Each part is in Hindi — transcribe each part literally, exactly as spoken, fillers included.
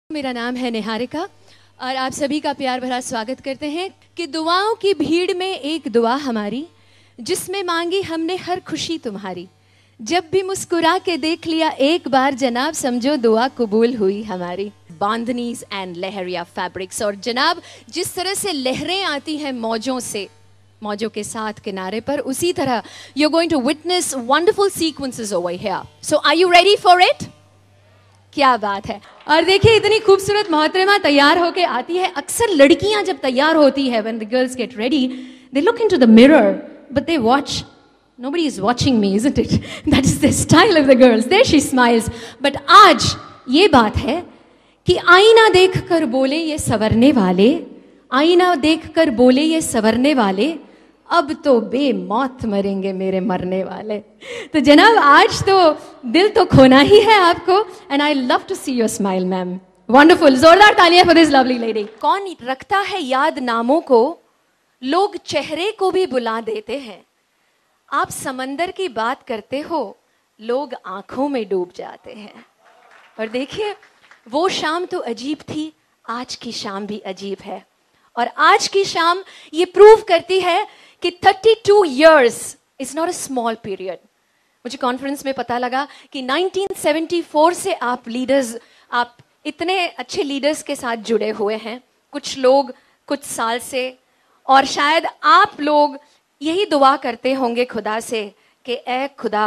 मेरा नाम है निहारिका और आप सभी का प्यार भरा स्वागत करते हैं कि दुआओं की भीड़ में एक दुआ हमारी, जिसमें मांगी हमने हर खुशी तुम्हारी। जब भी मुस्कुरा के देख लिया एक बार जनाब, समझो दुआ कबूल हुई हमारी। बांधनीज एंड लहरिया फैब्रिक्स, और जनाब जिस तरह से लहरें आती हैं मौजों से, मौजों के साथ किनारे पर, उसी तरह you are going to witness wonderful sequences over here. So are you ready for it? क्या बात है। और देखिए इतनी खूबसूरत मोहतरमा तैयार होके आती है। अक्सर लड़कियां जब तैयार होती है, when the girls get ready, they look into the mirror, but they watch. Nobody is watching me, isn't it? That is the style of the girls. There she smiles. But आज ये बात है कि आईना देखकर बोले ये संवरने वाले, आईना देखकर बोले ये संवरने वाले, अब तो बेमौत मरेंगे मेरे मरने वाले। तो जनाब आज तो दिल तो खोना ही है आपको, and I love to see your smile ma'am. Wonderful, जोरदार तालियां फॉर दिस लवली लेडी। कौन रखता है याद नामों को, लोग चेहरे को भी बुला देते हैं। आप समंदर की बात करते हो, लोग आंखों में डूब जाते हैं। और देखिए वो शाम तो अजीब थी, आज की शाम भी अजीब है। और आज की शाम ये प्रूव करती है कि बत्तीस years is not a small period। मुझे कॉन्फ्रेंस में पता लगा कि नाइनटीन सेवेंटी फोर से आप लीडर्स, आप इतने अच्छे लीडर्स के साथ जुड़े हुए हैं, कुछ लोग कुछ साल से, और शायद आप लोग यही दुआ करते होंगे खुदा से कि ए खुदा,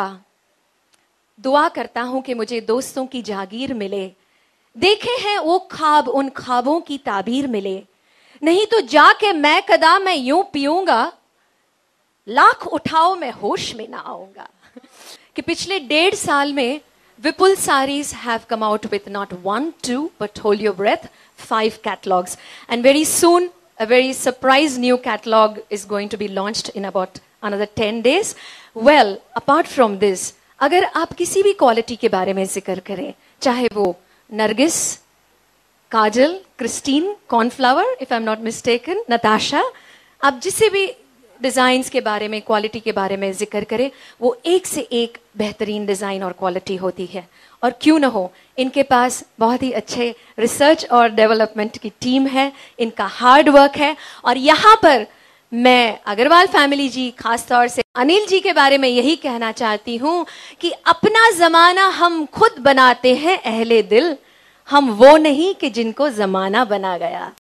दुआ करता हूं कि मुझे दोस्तों की जागीर मिले, देखे हैं वो ख्वाब, उन ख्वाबों की ताबीर मिले, नहीं तो जाके मैं कदा मैं यूं पीऊंगा, लाख उठाओ मैं होश में ना आऊंगा। कि पिछले डेढ़ साल में Vipul Sarees have come out with not one two but hold your breath five catalogues, and very soon a very surprise new catalog is going to be launched in about another ten days. Well, apart from this, अगर आप किसी भी क्वालिटी के बारे में जिक्र करें, चाहे वो Nargis, Kajal, Christine, cornflower, if I am not mistaken, Natasha, आप जिसे भी डिजाइन्स के बारे में, क्वालिटी के बारे में जिक्र करें, वो एक से एक बेहतरीन डिजाइन और क्वालिटी होती है। और क्यों ना हो, इनके पास बहुत ही अच्छे रिसर्च और डेवलपमेंट की टीम है, इनका हार्ड वर्क है। और यहाँ पर मैं अग्रवाल फैमिली जी, खास तौर से अनिल जी के बारे में यही कहना चाहती हूँ कि अपना जमाना हम खुद बनाते हैं अहले दिल, हम वो नहीं कि जिनको जमाना बना गया।